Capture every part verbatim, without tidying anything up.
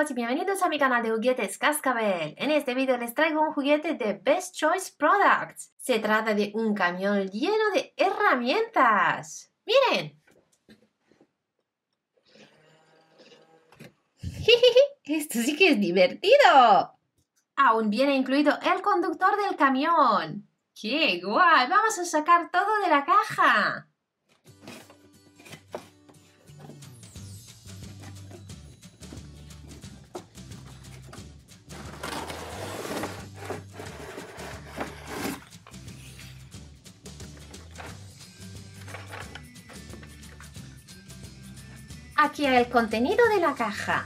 chicos y bienvenidos a mi canal de juguetes Cascabel. En este video les traigo un juguete de Best Choice Products. Se trata de un camión lleno de herramientas. ¡Miren! ¡Esto sí que es divertido! Aún viene incluido el conductor del camión. ¡Qué guay! Vamos a sacar todo de la caja. Aquí hay el contenido de la caja.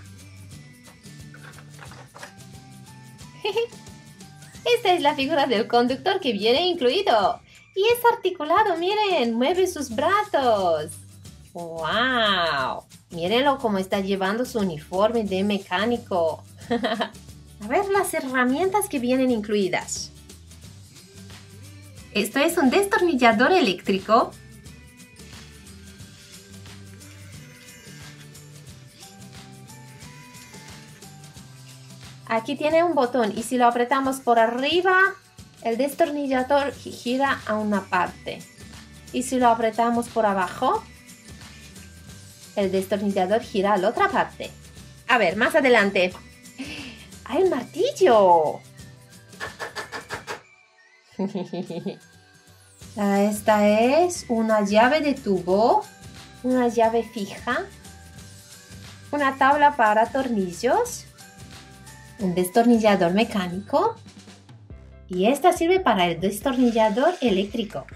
Esta es la figura del conductor que viene incluido. Y es articulado, miren, mueve sus brazos. ¡Wow! Mírenlo cómo está llevando su uniforme de mecánico. A ver las herramientas que vienen incluidas. Esto es un destornillador eléctrico. Aquí tiene un botón y si lo apretamos por arriba, el destornillador gira a una parte. Y si lo apretamos por abajo, el destornillador gira a la otra parte. A ver, más adelante. ¡Hay un martillo! Esta es una llave de tubo, una llave fija, una tabla para tornillos, un destornillador mecánico y esta sirve para el destornillador eléctrico.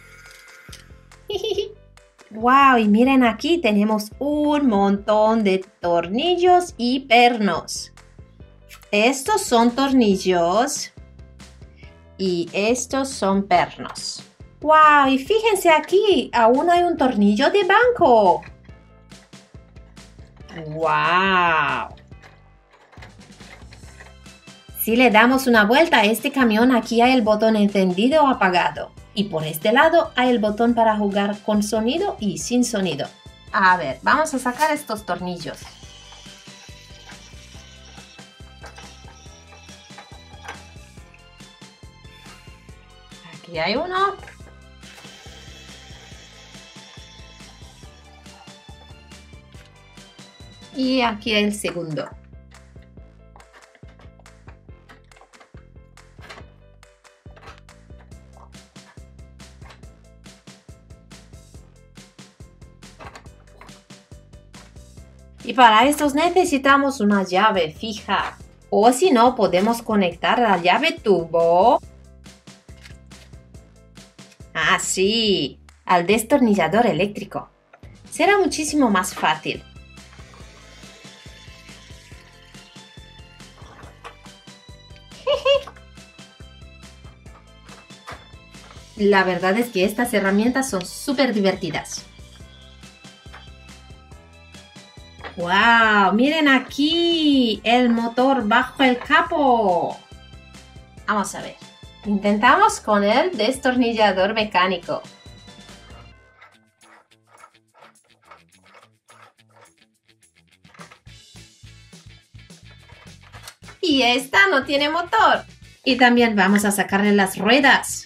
¡Wow! Y miren, aquí tenemos un montón de tornillos y pernos. Estos son tornillos y estos son pernos. ¡Wow! Y fíjense aquí, aún hay un tornillo de banco. ¡Wow! Si le damos una vuelta a este camión, aquí hay el botón encendido o apagado. Y por este lado hay el botón para jugar con sonido y sin sonido. A ver, vamos a sacar estos tornillos. Aquí hay uno. Y aquí hay el segundo. Y para estos necesitamos una llave fija. O si no, podemos conectar la llave tubo. Así, al destornillador eléctrico. Será muchísimo más fácil. La verdad es que estas herramientas son súper divertidas. ¡Wow! Miren aquí el motor bajo el capó. Vamos a ver. Intentamos con el destornillador mecánico. Y esta no tiene motor. Y también vamos a sacarle las ruedas.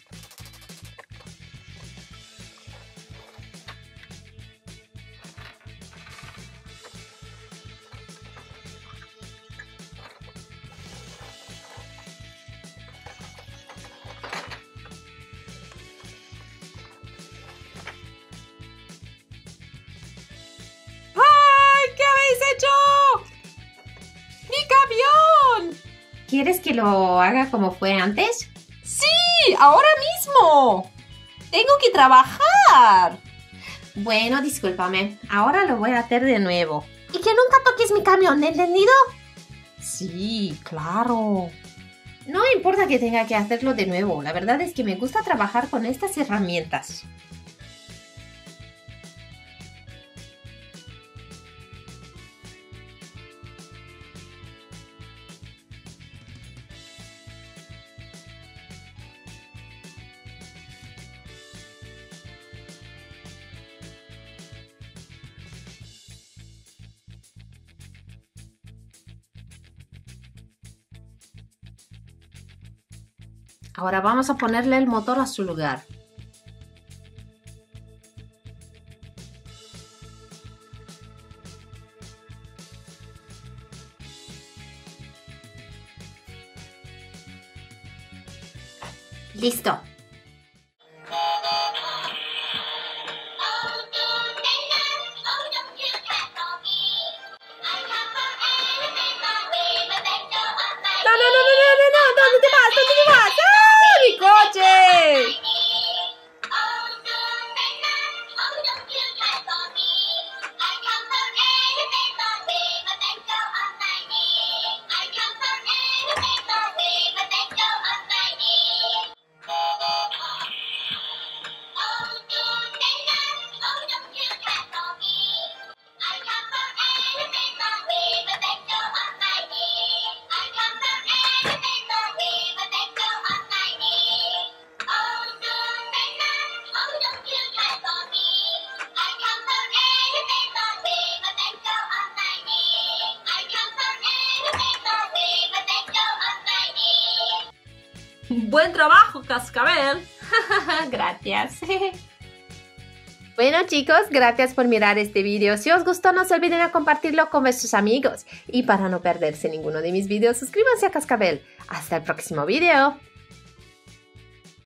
¿Quieres que lo haga como fue antes? ¡Sí! ¡Ahora mismo! ¡Tengo que trabajar! Bueno, discúlpame. Ahora lo voy a hacer de nuevo. Y que nunca toques mi camión, ¿entendido? Sí, claro. No importa que tenga que hacerlo de nuevo. La verdad es que me gusta trabajar con estas herramientas. Ahora vamos a ponerle el motor a su lugar. Listo. No, no, no, no, no, no, no, ¿dónde te vas? ¿Dónde te vas? ¡Ah, mi coche! Buen trabajo, Cascabel. Gracias. Bueno chicos, gracias por mirar este vídeo. Si os gustó, no se olviden de compartirlo con vuestros amigos. Y para no perderse ninguno de mis vídeos, suscríbanse a Cascabel. Hasta el próximo vídeo.